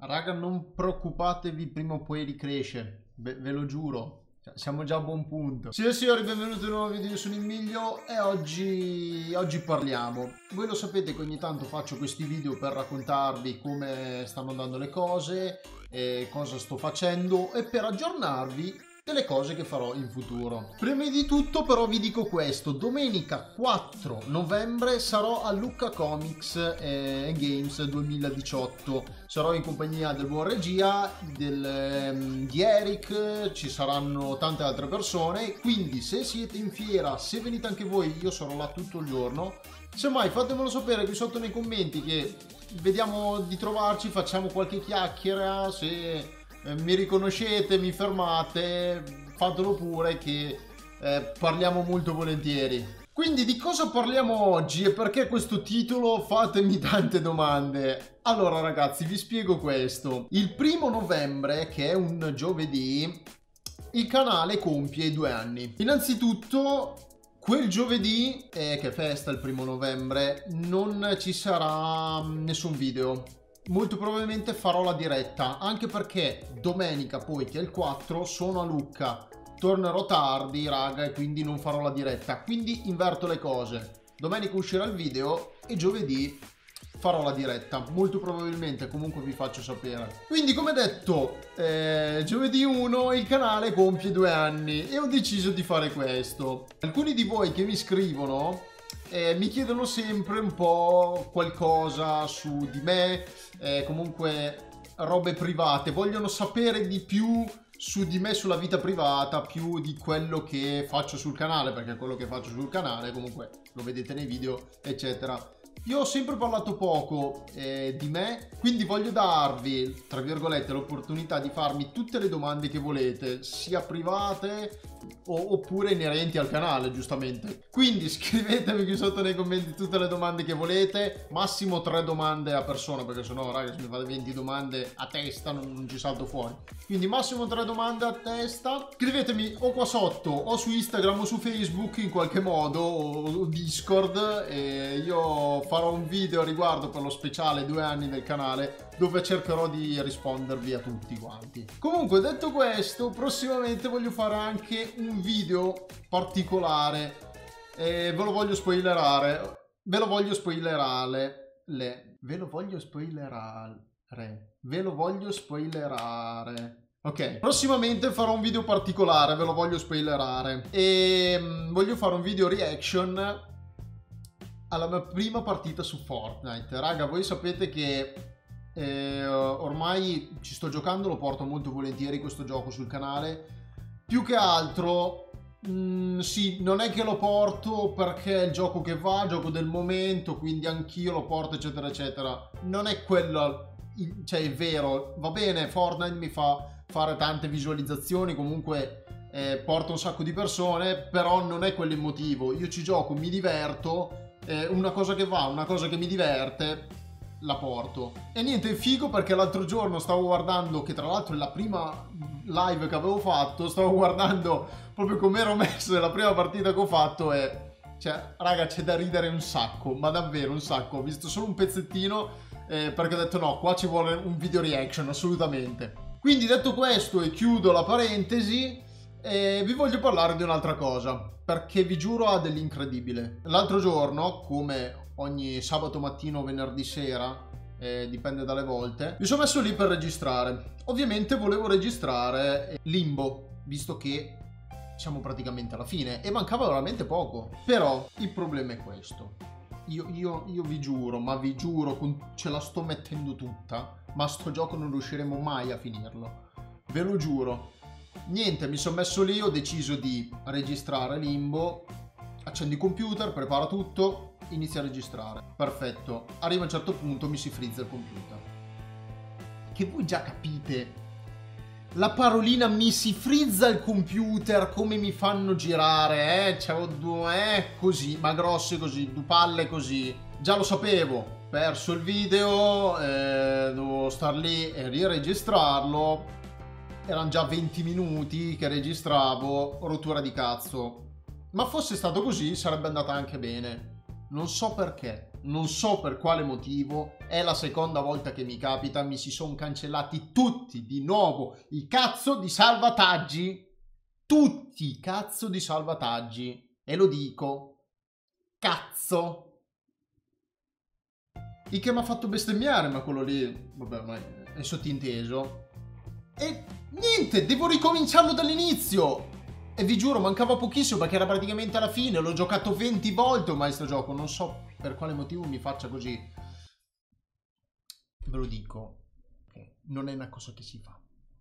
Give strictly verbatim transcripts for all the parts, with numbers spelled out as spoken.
Raga, non preoccupatevi, prima o poi ricresce, ve, ve lo giuro. Cioè, siamo già a buon punto. Sì, signori, benvenuti in un nuovo video. Io sono Emilio e oggi, oggi parliamo. Voi lo sapete che ogni tanto faccio questi video per raccontarvi come stanno andando le cose, e cosa sto facendo e per aggiornarvi delle cose che farò in futuro. Prima di tutto però vi dico questo: domenica quattro novembre sarò a Lucca Comics e Games duemiladiciotto. Sarò in compagnia del buon regia, del, um, di Eric, ci saranno tante altre persone, quindi se siete in fiera, se venite anche voi, io sarò là tutto il giorno. Semmai fatemelo sapere qui sotto nei commenti, che vediamo di trovarci, facciamo qualche chiacchiera. Se Eh, mi riconoscete, mi fermate, fatelo pure, che eh, parliamo molto volentieri. Quindi di cosa parliamo oggi e perché questo titolo? Fatemi tante domande. Allora ragazzi, vi spiego questo. Il primo novembre, che è un giovedì, il canale compie due anni. Innanzitutto, quel giovedì, eh, che è festa il primo novembre, non ci sarà nessun video. Molto probabilmente farò la diretta, anche perché domenica poi, che è il quattro, sono a Lucca. Tornerò tardi, raga, e quindi non farò la diretta. Quindi inverto le cose. Domenica uscirà il video e giovedì farò la diretta. Molto probabilmente, comunque vi faccio sapere. Quindi, come detto, eh, giovedì uno il canale compie due anni e ho deciso di fare questo. Alcuni di voi che mi scrivono Eh, mi chiedono sempre un po' qualcosa su di me, eh, comunque robe private, vogliono sapere di più su di me, sulla vita privata, più di quello che faccio sul canale, perché quello che faccio sul canale comunque lo vedete nei video, eccetera. Io ho sempre parlato poco eh, di me, quindi voglio darvi, tra virgolette, l'opportunità di farmi tutte le domande che volete, sia private o, oppure inerenti al canale, giustamente. Quindi scrivetemi qui sotto nei commenti tutte le domande che volete, massimo tre domande a persona, perché sennò, raga, se mi fate venti domande a testa non, non ci salto fuori. Quindi massimo tre domande a testa. Scrivetemi o qua sotto, o su Instagram o su Facebook in qualche modo, o Discord, e io farò un video a riguardo per lo speciale due anni del canale, dove cercherò di rispondervi a tutti quanti. Comunque, detto questo, prossimamente voglio fare anche un video particolare e ve lo voglio spoilerare. Ve lo voglio spoilerare. Le. Ve lo voglio spoilerare. Ve lo voglio spoilerare. Ok, prossimamente farò un video particolare, ve lo voglio spoilerare. E um, voglio fare un video reaction alla mia prima partita su Fortnite. Raga, voi sapete che eh, ormai ci sto giocando, lo porto molto volentieri questo gioco sul canale. Più che altro, mh, sì, non è che lo porto perché è il gioco che va, gioco del momento, quindi anch'io lo porto, eccetera, eccetera. Non è quello, cioè è vero, va bene, Fortnite mi fa fare tante visualizzazioni, comunque eh, porta un sacco di persone, però non è quello il motivo. Io ci gioco, mi diverto. Eh, una cosa che va, una cosa che mi diverte, la porto. E niente, è figo perché l'altro giorno stavo guardando, che tra l'altro è la prima live che avevo fatto, stavo guardando proprio come ero messo nella prima partita che ho fatto e cioè, raga, c'è da ridere un sacco, ma davvero un sacco. Ho visto solo un pezzettino eh, perché ho detto no, qua ci vuole un video reaction, assolutamente. Quindi detto questo, e chiudo la parentesi, e vi voglio parlare di un'altra cosa, perché vi giuro ha dell'incredibile. L'altro giorno, come ogni sabato mattino o venerdì sera, eh, dipende dalle volte, mi sono messo lì per registrare. Ovviamente volevo registrare Limbo, visto che siamo praticamente alla fine e mancava veramente poco. Però il problema è questo. Io, io, io vi giuro, ma vi giuro, ce la sto mettendo tutta, ma sto gioco non riusciremo mai a finirlo. Ve lo giuro. Niente, mi sono messo lì, ho deciso di registrare Limbo, accendo il computer, preparo tutto, inizio a registrare. Perfetto, arriva a un certo punto, mi si frizza il computer. Che voi già capite, la parolina mi si frizza il computer, come mi fanno girare, eh, c'avevo due, eh, così, ma grosse così, due palle così. Già lo sapevo, perso il video, eh, dovevo star lì e riregistrarlo. Erano già venti minuti che registravo, rottura di cazzo. Ma fosse stato così sarebbe andata anche bene. Non so perché. non so per quale motivo, è la seconda volta che mi capita, mi si sono cancellati tutti di nuovo i cazzo di salvataggi, tutti i cazzo di salvataggi, e lo dico, cazzo. Il che mi ha fatto bestemmiare, ma quello lì, vabbè, ormai è sottinteso. E niente, devo ricominciarlo dall'inizio. E vi giuro, mancava pochissimo perché era praticamente alla fine. L'ho giocato venti volte ormai sto gioco. Non so per quale motivo mi faccia così. Ve lo dico, okay. Non è una cosa che si fa.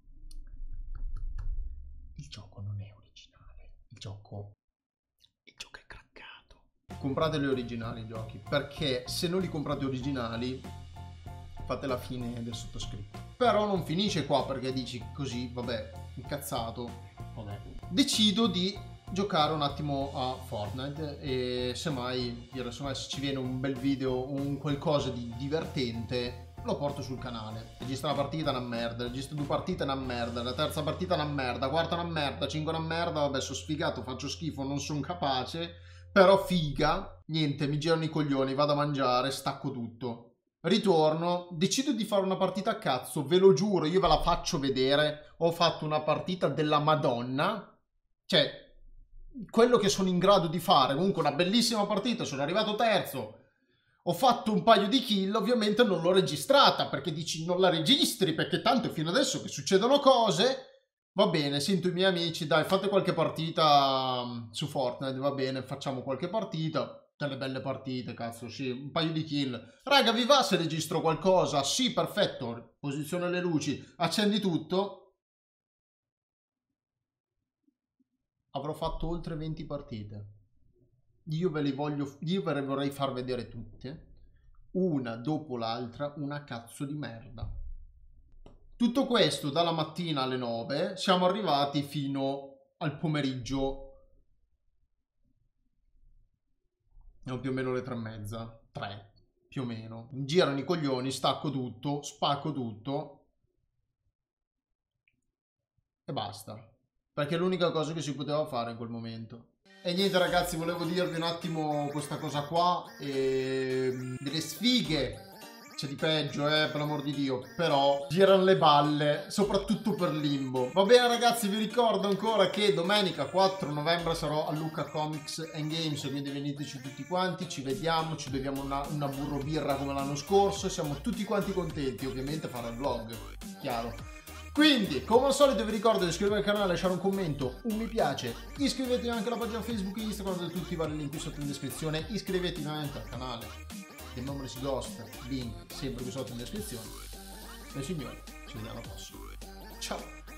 Il gioco non è originale. Il gioco... Il gioco è craccato. Comprate le originali i giochi. Perché se non li comprate originali, fate la fine del sottoscritto. Però non finisce qua, perché dici così, vabbè, incazzato. Vabbè. Decido di giocare un attimo a Fortnite e semmai, semmai se ci viene un bel video, un qualcosa di divertente, lo porto sul canale. Registra una partita, una merda, registra due partite, una merda, la terza partita, una merda, quarta, una merda, cinque, una merda, vabbè, sono sfigato, faccio schifo, non sono capace, però figa, niente, mi girano i coglioni, vado a mangiare, stacco tutto. Ritorno, decido di fare una partita a cazzo, ve lo giuro, io ve la faccio vedere, ho fatto una partita della Madonna, cioè, quello che sono in grado di fare, comunque una bellissima partita, sono arrivato terzo, ho fatto un paio di kill, ovviamente non l'ho registrata, perché dici non la registri, perché tanto fino adesso che succedono cose, va bene, sento i miei amici, dai fate qualche partita su Fortnite, va bene, facciamo qualche partita. Delle belle partite, cazzo, sì, un paio di kill. Raga, vi va se registro qualcosa? Sì, perfetto, posiziona le luci, accendi tutto. Avrò fatto oltre venti partite. Io ve le voglio, io ve le vorrei far vedere tutte, una dopo l'altra, una cazzo di merda. Tutto questo dalla mattina alle nove, siamo arrivati fino al pomeriggio. No, più o meno le tre e mezza, tre, più o meno. Girano i coglioni, stacco tutto, spacco tutto e basta. Perché è l'unica cosa che si poteva fare in quel momento. E niente ragazzi, volevo dirvi un attimo questa cosa qua. E... delle sfighe. C'è di peggio, eh, per l'amor di Dio. Però girano le balle, soprattutto per Limbo. Va bene ragazzi, vi ricordo ancora che domenica quattro novembre sarò a Lucca Comics and Games, quindi veniteci tutti quanti, ci vediamo, ci beviamo una, una burro birra come l'anno scorso, siamo tutti quanti contenti, ovviamente fare il vlog, chiaro. Quindi, come al solito vi ricordo di iscrivervi al canale, lasciare un commento, un mi piace, iscrivetevi anche alla pagina Facebook e Instagram, dove tutti i vari link qui sotto in descrizione, iscrivetevi ovviamente al canale The Memories Ghost, link sempre qui sotto in descrizione. E signori, ci vediamo alla prossima. Ciao!